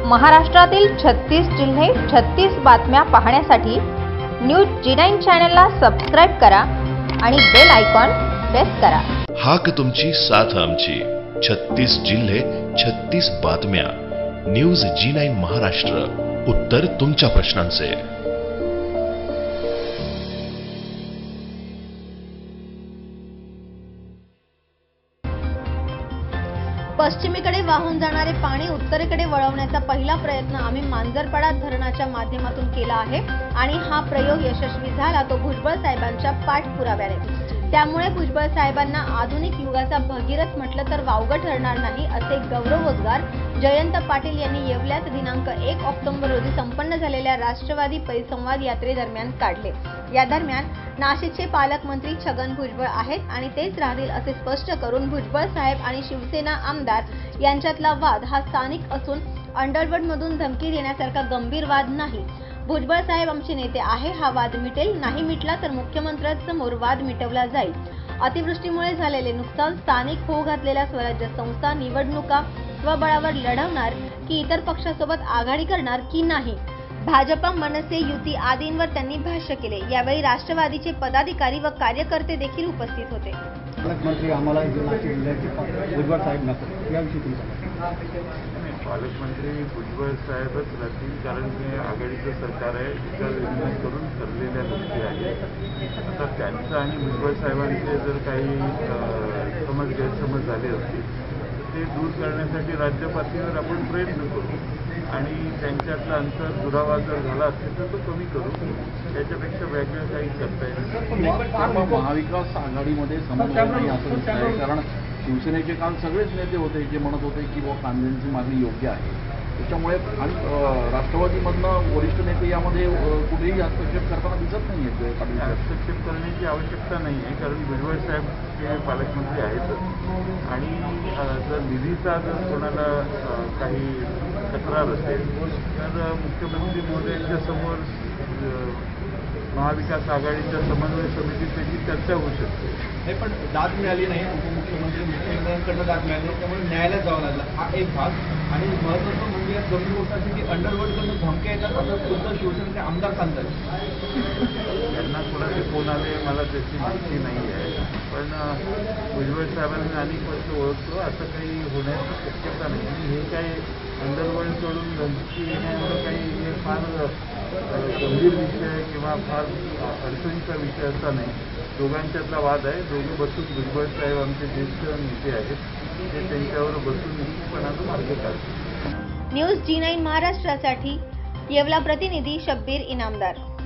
महाराष्ट्रातील 36 जिल्हे 36 बातम्या पाहण्यासाठी न्यूज G9 चॅनलला सबस्क्राइब करा आणि बेल आयकॉन प्रेस करा। हाक तुमची साथ आमची 36 जिल्हे 36 बातम्या न्यूज G9 महाराष्ट्र, उत्तर तुमच्या प्रश्नांचे। पश्चिमेकडे वाहून जाणारे पाणी उत्तरेकडे वळवण्याचा पहिला प्रयत्न आम्ही मांजरपाडा धरणाच्या माध्यमातून केला आहे आणि हा प्रयोग यशस्वी झाला तो भुजबळ साहेबांच्या पाठपुराव्याने। त्यामुळे भुजबळ साहेबांना आधुनिक युगाचा भगीरथ म्हटलं तर वावगं ठरणार नाही असे गौरवोद्गार जयंत पाटील यांनी येवल्यात दिनांक 1 ऑक्टोबर रोजी संपन्न झालेल्या राष्ट्रवादी परिसंवाद यात्रेदरम्यान काढले। या दरम्यान नाशिकचे पालकमंत्री छगन भुजबळ आहेत आणि तेच राहतील असे स्पष्ट करून भुजबळ साहेब आणि शिवसेना आमदार यांच्यातला वाद हा स्थानिक असून अंडरवर्ल्डमधून धमकी देण्यासारखा गंभीर वाद नाही। भुजबळ साहेब आमचे नेते आहे, हा वाद मिटेल, नाही मिटला तर मुख्यमंत्र्यांसमोर वाद मिटवला जाईल। अतिवृष्टीमुळे झालेले नुकसान, स्थानिक होऊ घातलेल्या स्वराज्य संस्था निवडणुका स्वबळावर लढवणार की इतर पक्षासोबत आघाडी करणार की नाही, भाजपा मनसे युती आदींवर त्यांनी भाष्य केले। यावेळी राष्ट्रवादीचे पदाधिकारी व कार्यकर्ते देखील उपस्थित होते। पालकमंत्री आम्हाला भुजबळ साहेब नको याविषयी तुमचं पालकमंत्री भुजबळ साहेबच राहतील, कारण हे आघाडीचं सरकार आहे, विचार करून ठरलेल्या गोष्टी आहेत। आता त्यांचं आणि भुजबळ साहेबांचे जर काही गैरसमज झाले असतील तर ते दूर करण्यासाठी राज्य पातळीवर आपण प्रयत्न करू आणि त्यांच्यातलं अंतर दुरावा जर झाला असेल तर तो कमी करू, त्याच्यापेक्षा वेगळं काही करता येईल। महाविकास आघाडीमध्ये समन्वय नाही असं दिसतंय, कारण शिवसेनेचे काल सगळेच नेते होते जे म्हणत होते की कांद्यांची मागणी योग्य आहे, त्याच्यामुळे आणि राष्ट्रवादीमधनं वरिष्ठ नेते यामध्ये कुठेही हस्तक्षेप करताना दिसत नाही आहेत। हस्तक्षेप करण्याची आवश्यकता नाही आहे, कारण भुजबळ साहेब हे पालकमंत्री आहेत आणि जर निधीचा जर कोणाला काही तक्रार असेल तर मुख्यमंत्री महोदयांच्या समोर महाविकास आघाडीच्या समन्वय समितीत त्याची चर्चा होऊ शकते। नाही, पण दाद मिळाली नाही, उपमुख्यमंत्री मुख्यमंत्र्यांकडनं दाद मिळाली, त्यामुळे न्यायालयात जावं लागलं, हा एक भाग। आणि महत्त्वाचं म्हणजे यात गंभीर गोष्ट अशी की अंडरवर्ल्डकडून धमक्या येतात असं खुद्द शिवसेनेचे आमदार सांगतात। त्यांना कोणाचे फोन आले मला त्याची माहिती नाही आहे, पण भुजबळ साहेबांनी अनेक वर्ष ओळखतो, असं काही होण्याची शक्यता नाही। आणि हे काही अंडरवर्ल्डकडून धमकी येण्यामुळे काही हे फार गंभीर विषय किंवा फार अडचणीचा विषय असा नाही। दोघांच्यातला वाद आहे, दोघे बसून भुजबळ साहेब आमचे ज्येष्ठ नेते आहेत, ते त्यांच्यावर बसून निश्चितपणानं मार्ग काढतील। न्यूज G9 महाराष्ट्रासाठी येवला प्रतिनिधी शब्बीर इनामदार।